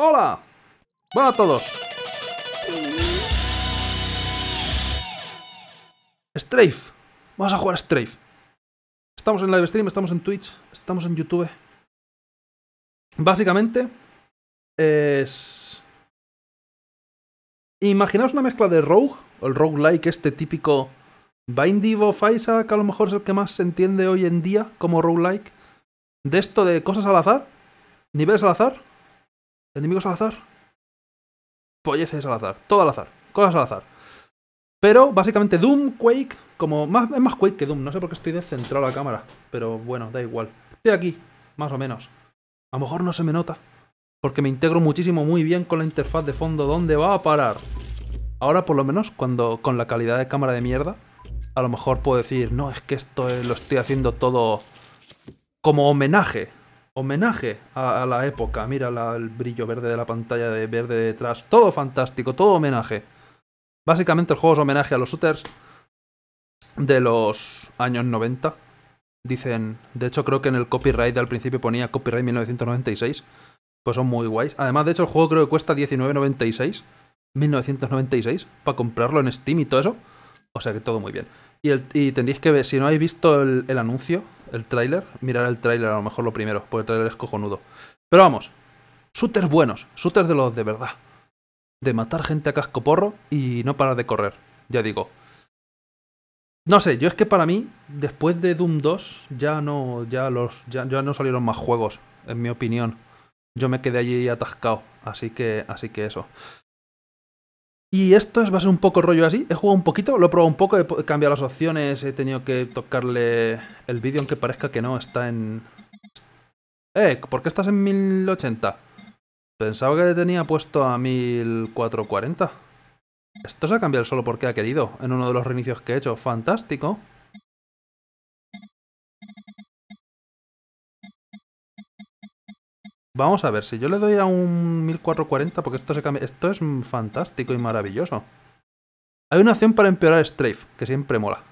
¡Hola! ¡Buenas a todos! Strafe. Vamos a jugar a Strafe. Estamos en live stream, estamos en Twitch, estamos en YouTube. Básicamente es... Imaginaos una mezcla de Rogue, o el roguelike este típico Binding of Isaac, que a lo mejor es el que más se entiende hoy en día como roguelike. De esto de cosas al azar, niveles al azar, enemigos al azar, polleces al azar, todo al azar, cosas al azar. Pero básicamente Doom, Quake, como es más Quake que Doom, no sé por qué estoy descentrado la cámara, pero bueno, da igual. Estoy aquí, más o menos. A lo mejor no se me nota, porque me integro muchísimo muy bien con la interfaz de fondo. ¿Dónde va a parar? Ahora por lo menos, cuando con la calidad de cámara de mierda, a lo mejor puedo decir, no, es que esto lo estoy haciendo todo como homenaje. Homenaje a la época. Mira el brillo verde de la pantalla, de verde detrás. Todo fantástico, todo homenaje. Básicamente el juego es homenaje a los shooters de los años 90. Dicen, de hecho creo que en el copyright al principio ponía copyright 1996. Pues son muy guays. Además, de hecho, el juego creo que cuesta 19,96. 1996. Para comprarlo en Steam y todo eso. O sea que todo muy bien. Y tendréis que ver, si no habéis visto el anuncio, el tráiler, mirar el tráiler a lo mejor lo primero, porque el tráiler es cojonudo. Pero vamos, shooters buenos, shooters de los de verdad. De matar gente a cascoporro y no parar de correr, ya digo. No sé, yo es que para mí, después de Doom 2, ya no salieron más juegos, en mi opinión. Yo me quedé allí atascado, así que eso. Y esto va a ser un poco rollo así. He jugado un poquito, lo he probado un poco, he cambiado las opciones, he tenido que tocarle el vídeo aunque parezca que no, está en... ¿por qué estás en 1080? Pensaba que tenía puesto a 1440. Esto se ha cambiado solo porque ha querido en uno de los reinicios que he hecho. Fantástico. Vamos a ver, si yo le doy a un 1440, porque esto se cambia... Esto es fantástico y maravilloso. Hay una opción para empeorar Strafe, que siempre mola.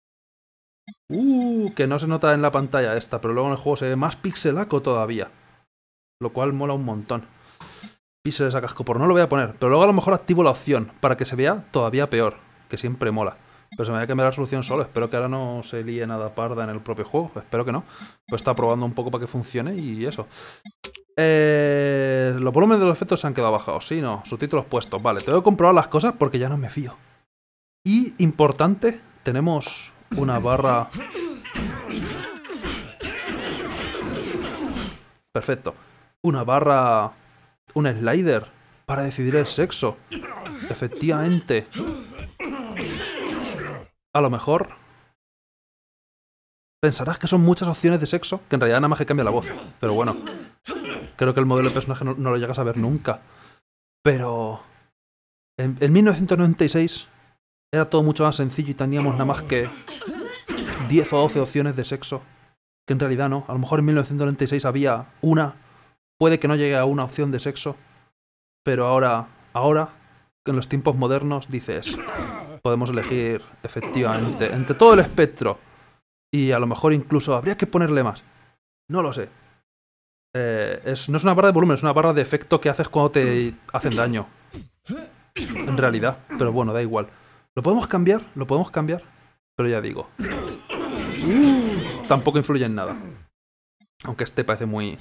Que no se nota en la pantalla esta, pero luego en el juego se ve más pixelaco todavía. Lo cual mola un montón. Píxeles a cascoporro, no lo voy a poner, pero luego a lo mejor activo la opción para que se vea todavía peor, que siempre mola. Pero se me va a cambiar la resolución solo, espero que ahora no se líe nada parda en el propio juego, espero que no. Pues está probando un poco para que funcione y eso. Los volúmenes de los efectos se han quedado bajados, sí, no, subtítulos puestos, vale, tengo que comprobar las cosas porque ya no me fío. Y importante, tenemos una barra... Perfecto. Una barra... Un slider para decidir el sexo. Efectivamente. A lo mejor pensarás que son muchas opciones de sexo, que en realidad nada más que cambia la voz. Pero bueno, creo que el modelo de personaje no lo llegas a ver nunca. Pero en 1996 era todo mucho más sencillo y teníamos nada más que 10 o 12 opciones de sexo. Que en realidad no. A lo mejor en 1996 había una. Puede que no llegue a una opción de sexo. Pero ahora, en los tiempos modernos, dices... Podemos elegir, efectivamente, entre todo el espectro. Y a lo mejor incluso habría que ponerle más. No lo sé. No es una barra de volumen, es una barra de efecto que haces cuando te hacen daño. En realidad. Pero bueno, da igual. Lo podemos cambiar, pero ya digo. Tampoco influye en nada. Aunque este parece muy...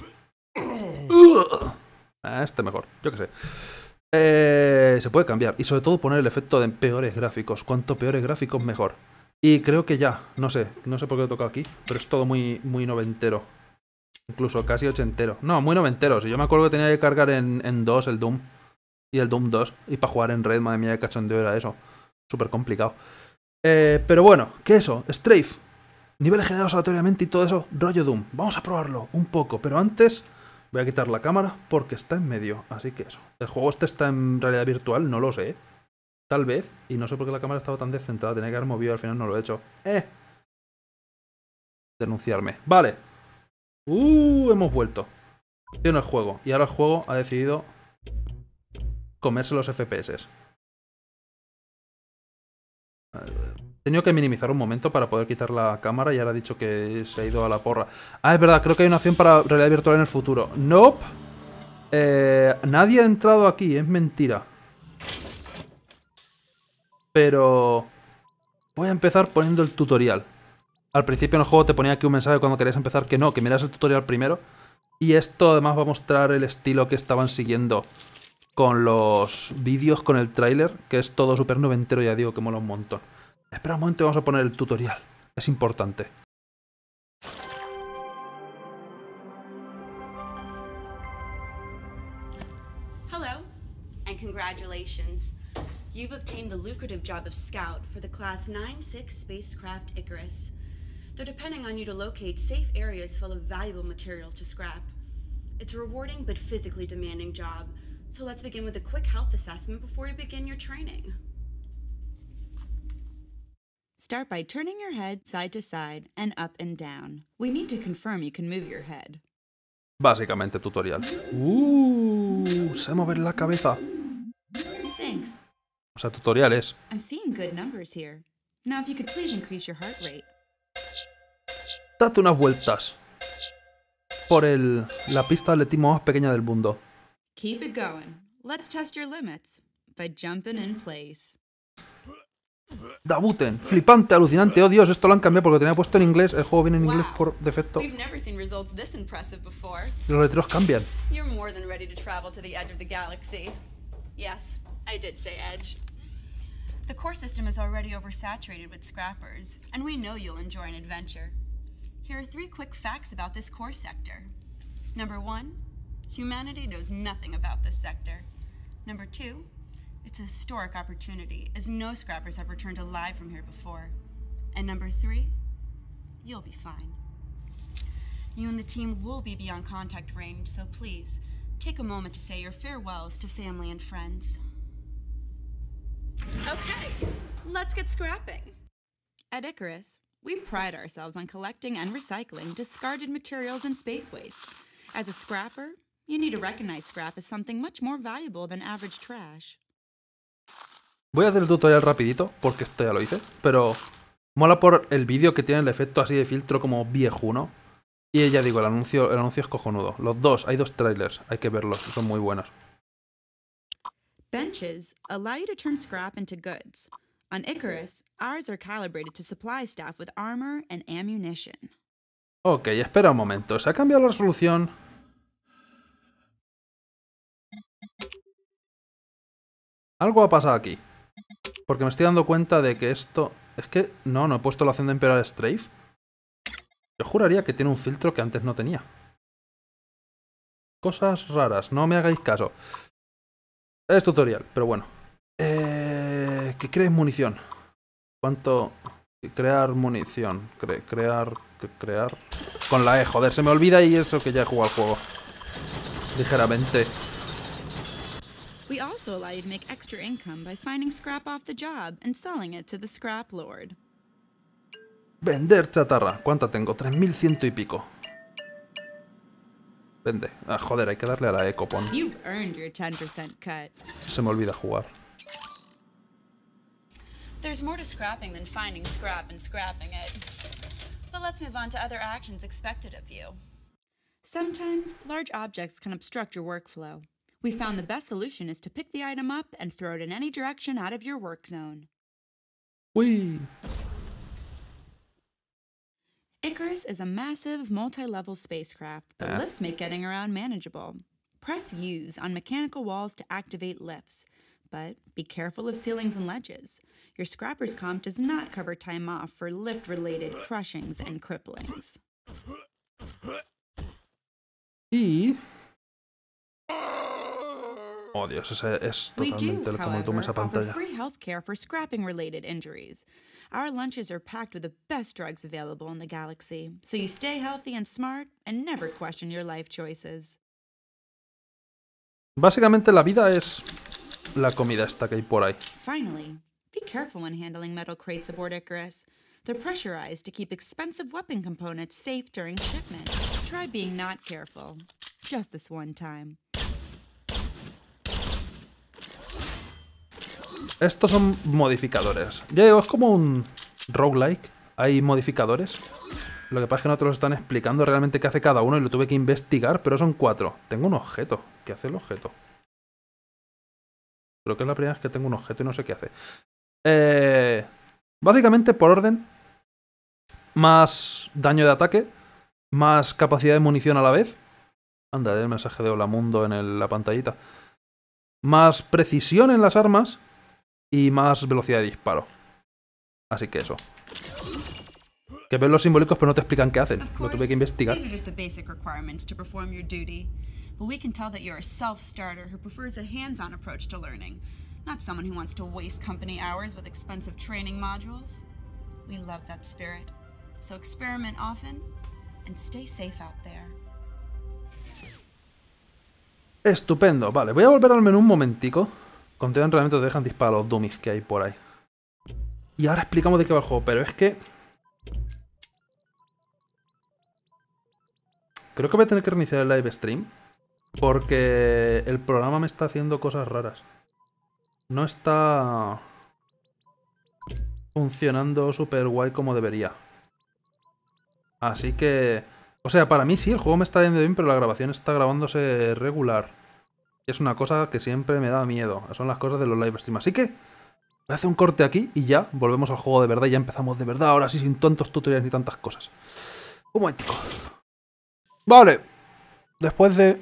Este mejor, yo qué sé. Se puede cambiar. Y sobre todo poner el efecto de peores gráficos. Cuanto peores gráficos, mejor. Y creo que ya, no sé por qué lo he tocado aquí, pero es todo muy noventero. Incluso casi ochentero. No, muy noventero. Si yo me acuerdo que tenía que cargar en 2 el Doom. Y el Doom 2. Y para jugar en Red, madre mía, qué cachondeo era eso. Súper complicado. Pero bueno, ¿qué es eso? Strafe. Niveles generados aleatoriamente y todo eso. Rollo Doom. Vamos a probarlo un poco. Pero antes... Voy a quitar la cámara porque está en medio, así que eso. ¿El juego este está en realidad virtual? No lo sé. Tal vez. Y no sé por qué la cámara estaba tan descentrada. Tenía que haber movido, al final no lo he hecho. Denunciarme. Vale. Hemos vuelto. Tiene el juego. Y ahora el juego ha decidido comerse los FPS. He tenido que minimizar un momento para poder quitar la cámara y ahora ha dicho que se ha ido a la porra. Ah, es verdad, creo que hay una opción para realidad virtual en el futuro. Nope. Nadie ha entrado aquí, es mentira. Pero voy a empezar poniendo el tutorial. Al principio en el juego te ponía aquí un mensaje cuando querías empezar que no, que miras el tutorial primero. Y esto además va a mostrar el estilo que estaban siguiendo con los vídeos, con el tráiler, que es todo súper noventero, ya digo que mola un montón. Espera un momento y vamos a poner el tutorial. Es importante. Hello, and congratulations. You've obtained the lucrative job of Scout for the Class 9-6 spacecraft Icarus. They're depending on you to locate safe areas full of valuable materials to scrap. It's a rewarding but physically demanding job, so let's begin with a quick health assessment before you begin your training. Start by turning your head side to side and up and down. We need to confirm you can move your head. Básicamente tutorial. Sé mover la cabeza. Thanks. O sea, tutoriales. I'm seeing good numbers here. Now if you could please increase your heart rate. Date unas vueltas por la pista de atletismo más pequeña del mundo. Keep it going. Let's test your limits by jumping in place. Dabuten, flipante, alucinante. Oh Dios, esto lo han cambiado porque lo tenía puesto en inglés. El juego viene en inglés por defecto. We've never seen results this impressive before. Y los letreros cambian. You're more than ready to travel to the edge of the galaxy. Yes, I did say edge. The core system is already oversaturated with scrappers, and we know you'll enjoy an adventure. Here are 3 quick facts about this core sector. Number 1, humanity knows nothing about this sector. Number 2, it's a historic opportunity, as no scrappers have returned alive from here before. And number 3, you'll be fine. You and the team will be beyond contact range, so please, take a moment to say your farewells to family and friends. Okay, let's get scrapping. At Icarus, we pride ourselves on collecting and recycling discarded materials and space waste. As a scrapper, you need to recognize scrap as something much more valuable than average trash. Voy a hacer el tutorial rapidito, porque esto ya lo hice, pero mola por el vídeo que tiene el efecto así de filtro como viejuno. Y ya digo, el anuncio es cojonudo. Los dos, hay 2 trailers, hay que verlos, son muy buenos. Benches allow you to turn scrap into goods. On Icarus, ours are calibrated to supply staff with armor and ammunition. Ok, espera un momento, ¿se ha cambiado la resolución? Algo ha pasado aquí. Porque me estoy dando cuenta de que esto... Es que... No he puesto la opción de empeorar strafe. Yo juraría que tiene un filtro que antes no tenía. Cosas raras, no me hagáis caso. Es tutorial, pero bueno. Que crees munición. ¿Cuánto? Crear munición. Crear... Con la E, joder, se me olvida y eso que ya he jugado al juego. Ligeramente. We also allow you to make extra income by finding scrap off the job and selling it to the scrap lord. Vender chatarra. ¿Cuánta tengo? 3100 y pico. Vende. Ah, joder, hay que darle a la E, copón. You've earned your 10% cut. Se me olvida jugar. There's more to scrapping than finding scrap and scrapping it. But let's move on to other actions expected of you. Sometimes, large objects can obstruct your workflow. We found the best solution is to pick the item up and throw it in any direction out of your work zone. Uy. Icarus is a massive, multi-level spacecraft, but lifts make getting around manageable. Press Use on mechanical walls to activate lifts, but be careful of ceilings and ledges. Your scrapper's comp does not cover time off for lift-related crushings and cripplings. Y... Oh Dios, ese es totalmente como el tomo esa pantalla. Free healthcare for scrapping-related injuries. Our lunches are packed with the best drugs available in the galaxy, so you stay healthy and smart and never question your life choices. Básicamente la vida es la comida esta que hay por ahí. Finally, be careful when handling metal crates aboard Icarus. They're pressurized to keep expensive weapon components safe during shipment. Try being not careful. Just this one time. Estos son modificadores. Ya digo, es como un roguelike. Hay modificadores. Lo que pasa es que no te lo están explicando realmente qué hace cada uno y lo tuve que investigar, pero son 4. Tengo un objeto. ¿Qué hace el objeto? Creo que es la primera vez que tengo un objeto y no sé qué hace. Básicamente, por orden, más daño de ataque, más capacidad de munición a la vez. Anda, el mensaje de Hola Mundo en la pantallita. Más precisión en las armas y más velocidad de disparo. Así que eso. Que ves los simbólicos pero no te explican qué hacen. Lo tuve que investigar. But we can tell that you're a self-starter who prefers a hands-on approach to learning, not someone who wants to waste company hours with expensive training modules. We love that spirit. So experiment often and stay safe out there. Estupendo. Vale, voy a volver al menú un momentico. Contigo entrenamiento te dejan disparar a los dummies que hay por ahí. Y ahora explicamos de qué va el juego, pero es que... Creo que voy a tener que reiniciar el live stream. Porque el programa me está haciendo cosas raras. No está funcionando súper guay como debería. Así que... O sea, para mí sí, el juego me está yendo bien, pero la grabación está grabándose regular. Y es una cosa que siempre me da miedo. Son las cosas de los live streams. Así que voy a hacer un corte aquí y ya volvemos al juego de verdad. Y ya empezamos de verdad, ahora sí, sin tantos tutoriales ni tantas cosas. Un momentico. Vale. Después de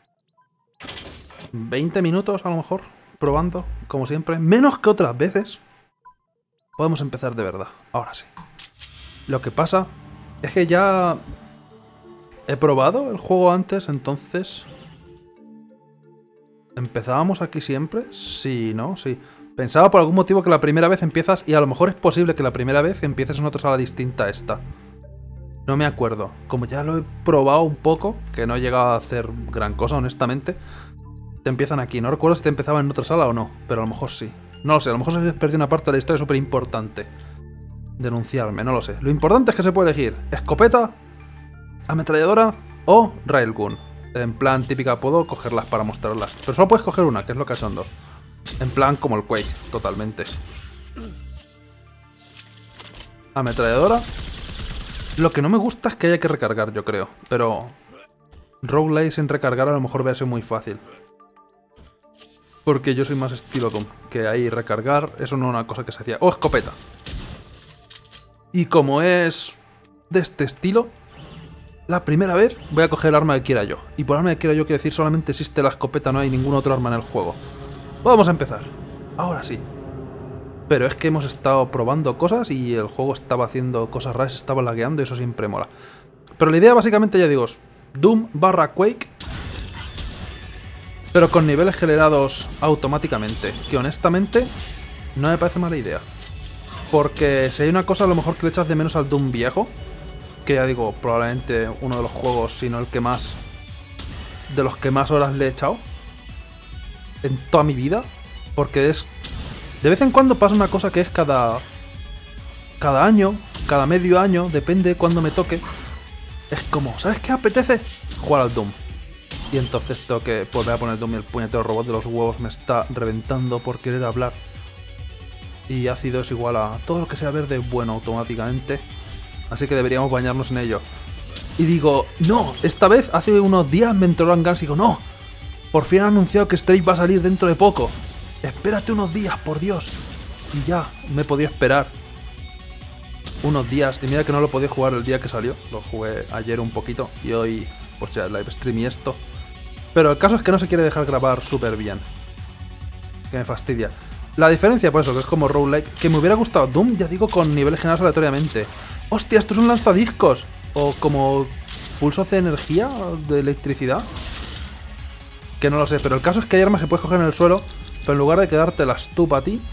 20 minutos a lo mejor, probando, como siempre, menos que otras veces, podemos empezar de verdad. Ahora sí. Lo que pasa es que ya he probado el juego antes, entonces... ¿Empezábamos aquí siempre? Sí, ¿no? Sí. Pensaba por algún motivo que la primera vez empiezas, y a lo mejor es posible que la primera vez empieces en otra sala distinta a esta. No me acuerdo. Como ya lo he probado un poco, que no he llegado a hacer gran cosa, honestamente... Te empiezan aquí. No recuerdo si te empezaba en otra sala o no, pero a lo mejor sí. No lo sé, a lo mejor se perdió una parte de la historia súper importante. Denunciarme, no lo sé. Lo importante es que se puede elegir escopeta, ametralladora o railgun. En plan típica, puedo cogerlas para mostrarlas. Pero solo puedes coger una, que es lo cachondo. En plan como el Quake, totalmente. Ametralladora. Lo que no me gusta es que haya que recargar, yo creo. Pero roguelike sin recargar a lo mejor va a ser muy fácil. Porque yo soy más estilo Doom, que ahí recargar, eso no es una cosa que se hacía. ¡Oh, escopeta! Y como es de este estilo, la primera vez voy a coger el arma que quiera yo. Y por arma que quiera yo quiero decir solamente existe la escopeta, no hay ningún otro arma en el juego. Vamos a empezar. Ahora sí. Pero es que hemos estado probando cosas y el juego estaba haciendo cosas raras, estaba lagueando y eso siempre mola. Pero la idea básicamente, ya digo, es Doom / Quake... pero con niveles generados automáticamente, que honestamente no me parece mala idea. Porque si hay una cosa a lo mejor que le echas de menos al Doom viejo, que ya digo, probablemente uno de los juegos, si no el que más, de los que más horas le he echado en toda mi vida, porque es... De vez en cuando pasa una cosa que es cada año, cada medio año, depende de cuándo me toque, es como, ¿sabes qué apetece? Jugar al Doom. Y entonces tengo que volver a poner Doom y el puñetero robot de los huevos me está reventando por querer hablar. Y ácido es igual a todo lo que sea verde bueno automáticamente. Así que deberíamos bañarnos en ello. Y digo, no, esta vez hace unos días me entró en Guns y digo, no, por fin han anunciado que Stray va a salir dentro de poco. Espérate unos días, por Dios. Y ya, me podía esperar unos días. Y mira que no lo podía jugar el día que salió. Lo jugué ayer un poquito y hoy, pues ya, live stream y esto. Pero el caso es que no se quiere dejar grabar súper bien. Que me fastidia. La diferencia, pues eso, que es como roguelike. Que me hubiera gustado Doom, ya digo, con niveles generados aleatoriamente. ¡Hostia, esto es un lanzadiscos! O como pulsos de energía, de electricidad. Que no lo sé, pero el caso es que hay armas que puedes coger en el suelo, pero en lugar de quedártelas tú para ti,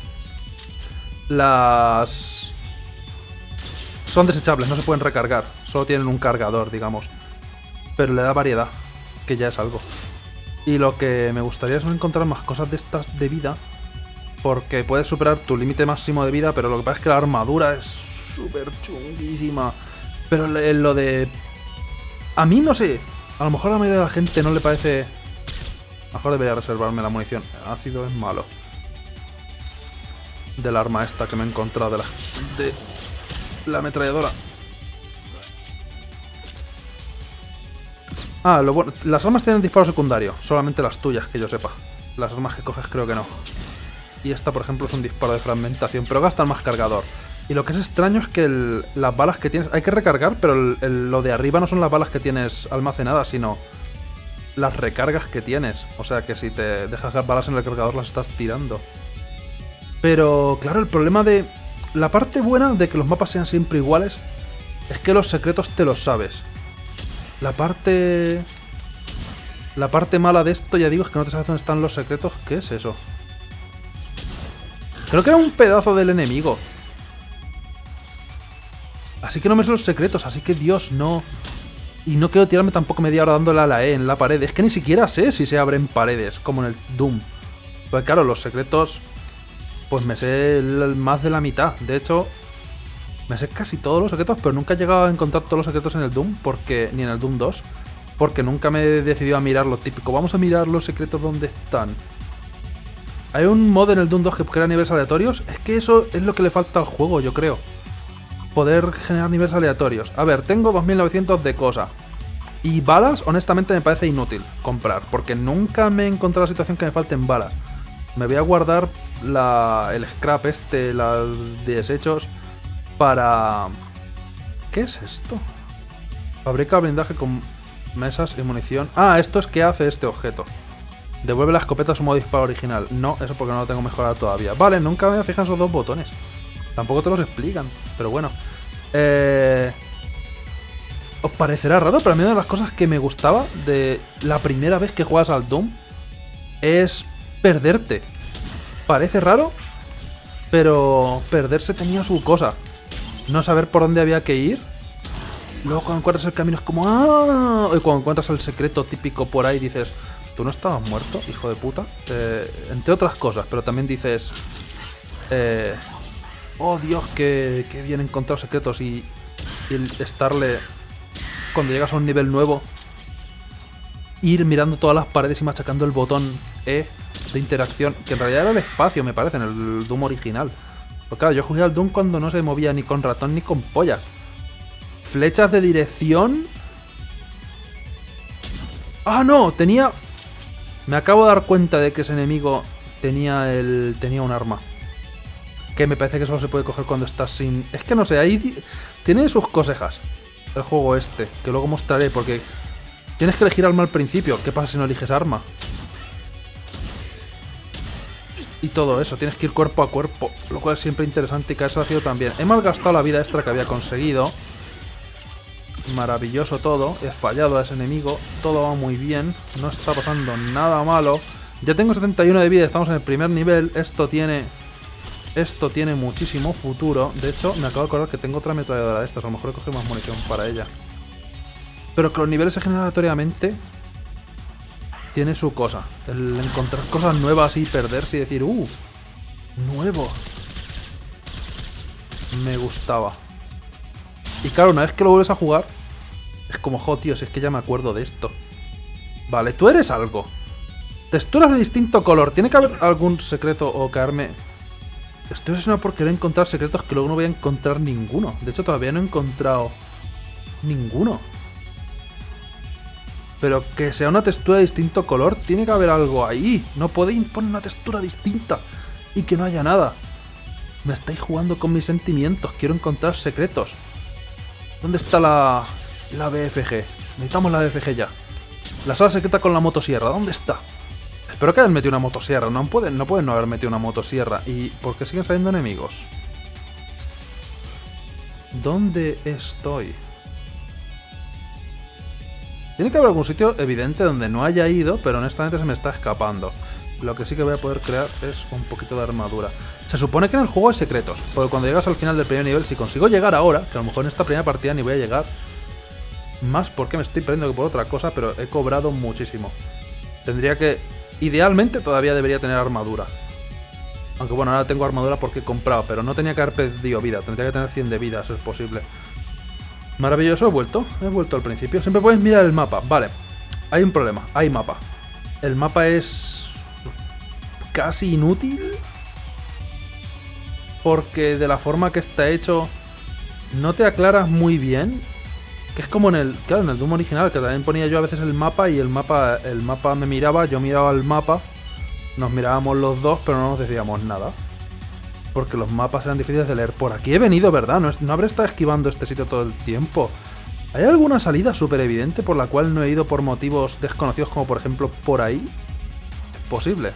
las... son desechables, no se pueden recargar. Solo tienen un cargador, digamos. Pero le da variedad, que ya es algo. Y lo que me gustaría es encontrar más cosas de estas de vida, porque puedes superar tu límite máximo de vida, pero lo que pasa es que la armadura es súper chunguísima. Pero lo de... A mí no sé, a lo mejor a la mayoría de la gente no le parece... A lo mejor debería reservarme la munición. Ácido es malo. Del arma esta que me he encontrado, de la ametralladora. Ah, lo bueno, las armas tienen disparo secundario, solamente las tuyas, que yo sepa. Las armas que coges creo que no. Y esta, por ejemplo, es un disparo de fragmentación, pero gasta más cargador. Y lo que es extraño es que las balas que tienes... Hay que recargar, pero lo de arriba no son las balas que tienes almacenadas, sino las recargas que tienes. O sea que si te dejas balas en el cargador las estás tirando. Pero, claro, el problema de... La parte buena de que los mapas sean siempre iguales es que los secretos te los sabes. La parte mala de esto, ya digo, es que no te sabes dónde están los secretos. ¿Qué es eso? Creo que era un pedazo del enemigo. Así que no me sé los secretos, así que Dios, no. Y no quiero tirarme tampoco media hora dándole a la E en la pared. Es que ni siquiera sé si se abren paredes, como en el Doom. Pues claro, los secretos... Pues me sé más de la mitad. De hecho, me sé casi todos los secretos, pero nunca he llegado a encontrar todos los secretos en el Doom, porque ni en el Doom 2. Porque nunca me he decidido a mirar lo típico. Vamos a mirar los secretos donde están. Hay un mod en el Doom 2 que crea niveles aleatorios. Es que eso es lo que le falta al juego, yo creo. Poder generar niveles aleatorios. A ver, tengo 2900 de cosa. Y balas, honestamente, me parece inútil comprar. Porque nunca me he encontrado la situación que me falten balas. Me voy a guardar el scrap los desechos para... ¿Qué es esto? Fabrica blindaje con mesas y munición. Ah, esto es que hace este objeto. Devuelve la escopeta a su modo disparo original. No, eso porque no lo tengo mejorado todavía. Vale, nunca me voy a fijar en esos dos botones. Tampoco te los explican, pero bueno. Os parecerá raro, pero a mí una de las cosas que me gustaba de la primera vez que juegas al Doom es perderte. Parece raro, pero perderse tenía su cosa. No saber por dónde había que ir. Luego cuando encuentras el camino es como... ¡ah! Y cuando encuentras el secreto típico por ahí dices... ¿Tú no estabas muerto, hijo de puta? Entre otras cosas, pero también dices... oh Dios, qué bien encontrar secretos y estarle... Cuando llegas a un nivel nuevo... Ir mirando todas las paredes y machacando el botón E de interacción, que en realidad era el espacio, me parece, en el Doom original. Pero claro, yo jugué al Doom cuando no se movía ni con ratón ni con pollas. Flechas de dirección... ¡Ah, no! Tenía... Me acabo de dar cuenta de que ese enemigo tenía un arma. Que me parece que solo se puede coger cuando estás sin... Es que no sé, ahí tiene sus cosejas el juego este, que luego mostraré, porque tienes que elegir arma al principio. ¿Qué pasa si no eliges arma? Y todo eso, tienes que ir cuerpo a cuerpo, lo cual es siempre interesante y que eso ha sido también. He malgastado la vida extra que había conseguido. Maravilloso todo, he fallado a ese enemigo, todo va muy bien, no está pasando nada malo. Ya tengo 71 de vida, estamos en el primer nivel, esto tiene muchísimo futuro. De hecho, me acabo de acordar que tengo otra ametralladora de estas, a lo mejor he cogido más munición para ella. Pero que los niveles se generan aleatoriamente tiene su cosa. El encontrar cosas nuevas y perderse y decir, nuevo. Me gustaba. Y claro, una vez que lo vuelves a jugar, es como, tío, si es que ya me acuerdo de esto. Vale, tú eres algo. Texturas de distinto color. Tiene que haber algún secreto o caerme... Esto es una porquería encontrar secretos que luego no voy a encontrar ninguno. De hecho, todavía no he encontrado ninguno. Pero que sea una textura de distinto color, tiene que haber algo ahí. No podéis poner una textura distinta y que no haya nada. Me estáis jugando con mis sentimientos. Quiero encontrar secretos. ¿Dónde está la BFG? Necesitamos la BFG ya. La sala secreta con la motosierra. ¿Dónde está? Espero que hayan metido una motosierra. No pueden no haber metido una motosierra. ¿Y por qué siguen saliendo enemigos? ¿Dónde estoy? Tiene que haber algún sitio evidente donde no haya ido, pero honestamente se me está escapando. Lo que sí que voy a poder crear es un poquito de armadura. Se supone que en el juego hay secretos, porque cuando llegas al final del primer nivel, si consigo llegar ahora, que a lo mejor en esta primera partida ni voy a llegar, más porque me estoy perdiendo que por otra cosa, pero he cobrado muchísimo. Tendría que... Idealmente todavía debería tener armadura. Aunque bueno, ahora tengo armadura porque he comprado, pero no tenía que haber perdido vida, tendría que tener 100 de vida, si es posible. Maravilloso, he vuelto al principio. Siempre puedes mirar el mapa, vale. Hay un problema, hay mapa. El mapa es... casi inútil. Porque de la forma que está hecho, no te aclaras muy bien Que es como en el... Claro, en el Doom original, que también ponía yo a veces el mapa y el mapa me miraba, yo miraba el mapa, nos mirábamos los dos, pero no nos decíamos nada. Porque los mapas eran difíciles de leer. Por aquí he venido, ¿verdad? No habré estado esquivando este sitio todo el tiempo. ¿Hay alguna salida súper evidente por la cual no he ido por motivos desconocidos, como por ejemplo por ahí? Posible.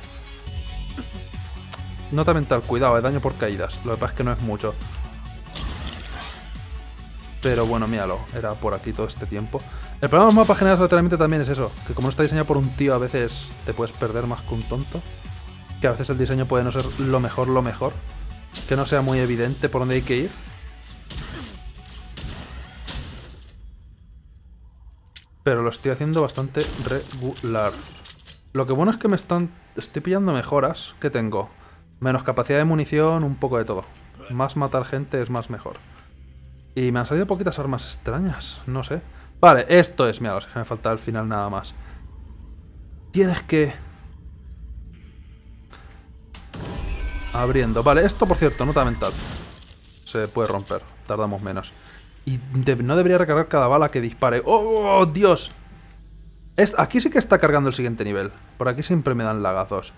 Nota mental, cuidado, daño por caídas. Lo que pasa es que no es mucho. Pero bueno, míralo, era por aquí todo este tiempo. El problema de los mapas generales lateralmente también es eso, que como no está diseñado por un tío, a veces te puedes perder más que un tonto. Que a veces el diseño puede no ser lo mejor, que no sea muy evidente por dónde hay que ir. Pero lo estoy haciendo bastante regular. Lo que bueno es que estoy pillando mejoras. ¿Qué tengo? Menos capacidad de munición, un poco de todo. Más matar gente es más mejor. Y me han salido poquitas armas extrañas, no sé. Vale, esto es, mira, me falta al final nada más. Tienes que... Abriendo, vale, esto por cierto, nota mental. Se puede romper, tardamos menos. Y no debería recargar cada bala que dispare. ¡Oh, Dios! Aquí sí que está cargando el siguiente nivel. Por aquí siempre me dan lagazos.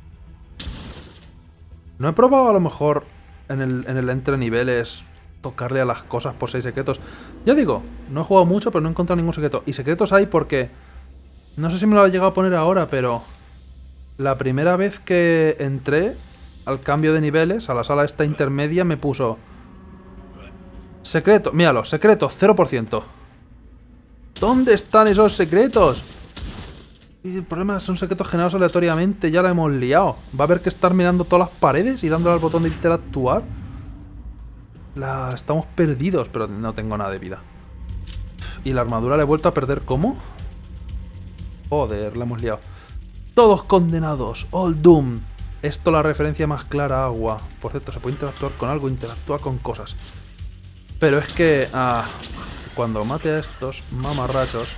No he probado a lo mejor en el entre niveles tocarle a las cosas por 6 secretos. Ya digo, no he jugado mucho, pero no he encontrado ningún secreto. Y secretos hay porque... No sé si me lo ha llegado a poner ahora, pero... La primera vez que entré al cambio de niveles, a la sala esta intermedia, me puso... Secreto, míralo, secreto, 0%. ¿Dónde están esos secretos? Y el problema son secretos generados aleatoriamente, ya la hemos liado. Va a haber que estar mirando todas las paredes y dándole al botón de interactuar. Estamos perdidos, pero no tengo nada de vida. Y la armadura la he vuelto a perder, ¿cómo? Joder, la hemos liado. Todos condenados, All Doom. Esto la referencia más clara a agua. Por cierto, se puede interactuar con algo, interactúa con cosas. Pero es que... cuando mate a estos mamarrachos...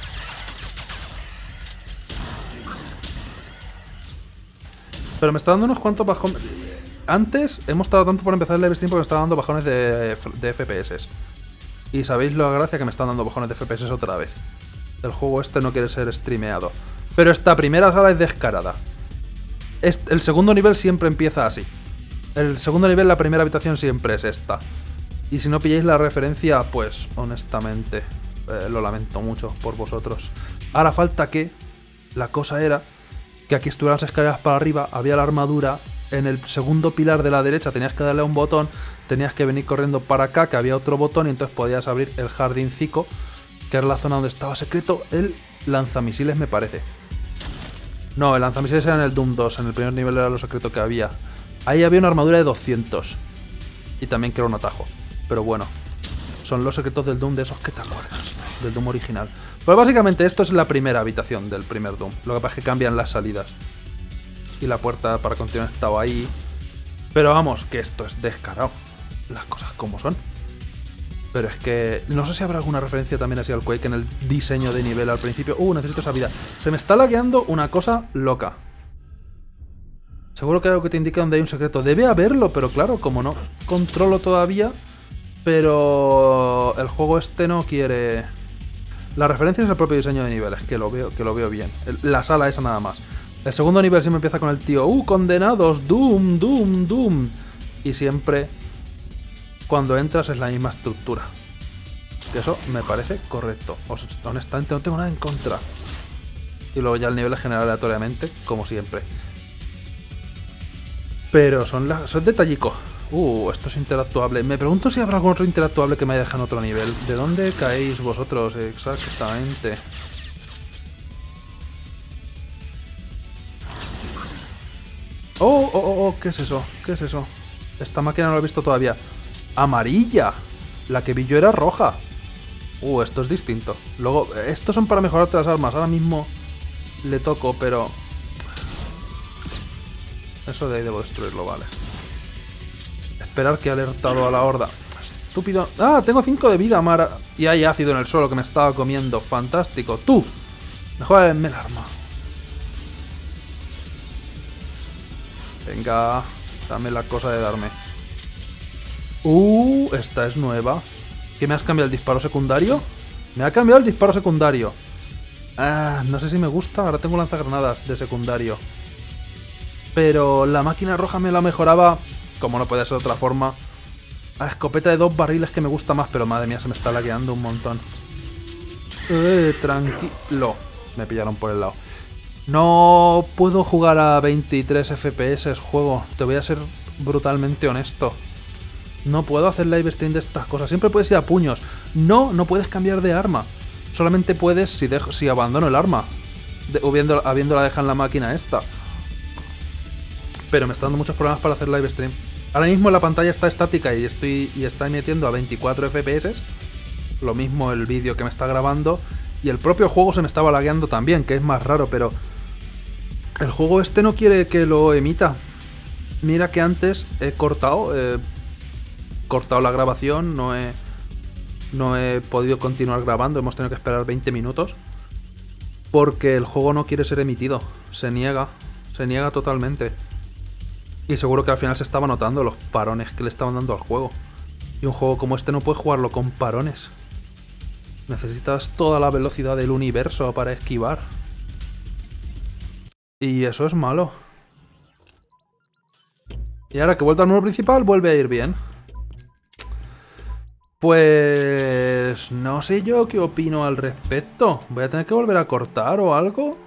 Pero me está dando unos cuantos bajones... Antes hemos estado tanto por empezar el live stream porque me estaba dando bajones de FPS. Y sabéis la gracia que me están dando bajones de FPS otra vez. El juego este no quiere ser streameado. Pero esta primera sala es descarada. El segundo nivel siempre empieza así. El segundo nivel, la primera habitación siempre es esta. Y si no pilláis la referencia, pues honestamente lo lamento mucho por vosotros. Ahora falta que... La cosa era que aquí estuvieran las escaleras para arriba, había la armadura... En el segundo pilar de la derecha tenías que darle a un botón, tenías que venir corriendo para acá, que había otro botón, y entonces podías abrir el jardincico, que era la zona donde estaba secreto el lanzamisiles, me parece. No, el lanzamisiles era en el Doom 2, en el primer nivel era lo secreto que había. Ahí había una armadura de 200. Y también que era un atajo. Pero bueno, son los secretos del Doom de esos que te acuerdas, del Doom original. Pues básicamente esto es la primera habitación del primer Doom. Lo que pasa es que cambian las salidas. Y la puerta para continuar estaba ahí. Pero vamos, que esto es descarado. Las cosas como son. Pero es que... No sé si habrá alguna referencia también así al Quake en el diseño de nivel al principio. Necesito esa vida. Se me está lagueando una cosa loca. Seguro que hay algo que te indica donde hay un secreto. Debe haberlo, pero claro, como no controlo todavía. Pero... El juego este no quiere... La referencia es el propio diseño de niveles, que lo veo bien. La sala esa nada más. El segundo nivel siempre empieza con el tío, condenados, Doom, Doom, Doom. Y siempre, cuando entras, es la misma estructura. Que eso me parece correcto. Honestamente, no tengo nada en contra. Y luego ya el nivel es general aleatoriamente, como siempre. Pero son detallicos. Esto es interactuable. Me pregunto si habrá algún otro interactuable que me haya dejado en otro nivel. ¿De dónde caéis vosotros exactamente? ¿Qué es eso? ¿Qué es eso? Esta máquina no la he visto todavía. ¡Amarilla! La que vi yo era roja. Esto es distinto. Luego, estos son para mejorarte las armas. Ahora mismo le toco, pero... Eso de ahí debo destruirlo, vale. Esperar que ha alertado a la horda. Estúpido. Tengo 5 de vida, Mara. Y hay ácido en el suelo que me estaba comiendo. Fantástico. ¡Tú! Mejorarme el arma. Venga, dame la cosa de darme. Esta es nueva. ¿Qué me has cambiado el disparo secundario? Me ha cambiado el disparo secundario. No sé si me gusta. Ahora tengo lanzagranadas de secundario. Pero la máquina roja me la mejoraba, como no puede ser de otra forma, a escopeta de 2 barriles, que me gusta más. Pero madre mía, se me está lagueando un montón. Tranquilo. Me pillaron por el lado. No puedo jugar a 23 FPS, juego. Te voy a ser brutalmente honesto. No puedo hacer live stream de estas cosas. Siempre puedes ir a puños. No puedes cambiar de arma. Solamente puedes si abandono el arma. Habiéndola dejado en la máquina esta. Pero me está dando muchos problemas para hacer live stream. Ahora mismo la pantalla está estática y está emitiendo a 24 FPS. Lo mismo el vídeo que me está grabando. Y el propio juego se me estaba lagueando también, que es más raro, pero el juego este no quiere que lo emita. Mira que antes he cortado la grabación, no he podido continuar grabando, hemos tenido que esperar 20 minutos. Porque el juego no quiere ser emitido, se niega totalmente. Y seguro que al final se estaba notando los parones que le estaban dando al juego. Y un juego como este no puedes jugarlo con parones. Necesitas toda la velocidad del universo para esquivar. Y eso es malo. Y ahora que he vuelto al menú principal, vuelve a ir bien. Pues no sé yo qué opino al respecto. ¿Voy a tener que volver a cortar o algo?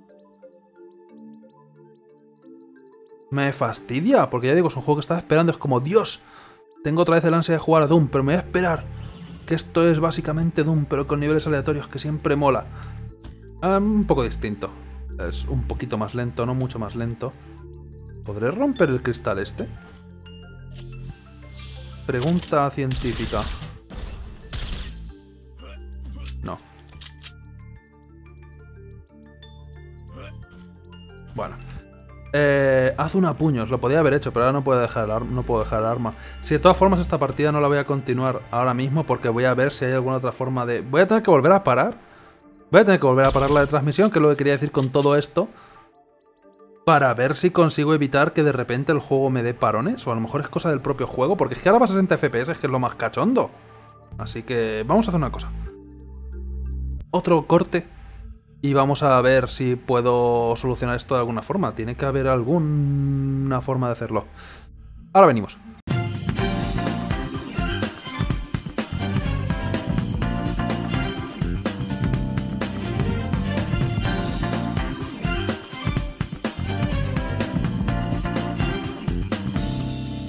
Me fastidia, porque ya digo, es un juego que estaba esperando. Es como, Dios, tengo otra vez el ansia de jugar a Doom, pero me voy a esperar. Que esto es básicamente Doom, pero con niveles aleatorios, que siempre mola. Un poco distinto. Es un poquito más lento, no mucho más lento. ¿Podré romper el cristal este? Pregunta científica. No. Bueno. Haz un a puños. Lo podía haber hecho, pero ahora no puedo dejar el arma. Si de todas formas esta partida no la voy a continuar ahora mismo, porque voy a ver si hay alguna otra forma de... Voy a tener que volver a parar. Voy a tener que volver a parar la de transmisión, que es lo que quería decir con todo esto. Para ver si consigo evitar que de repente el juego me dé parones. O a lo mejor es cosa del propio juego, porque es que ahora va a 60 FPS, que es lo más cachondo. Así que vamos a hacer una cosa. Otro corte. Y vamos a ver si puedo solucionar esto de alguna forma. Tiene que haber alguna forma de hacerlo. Ahora venimos.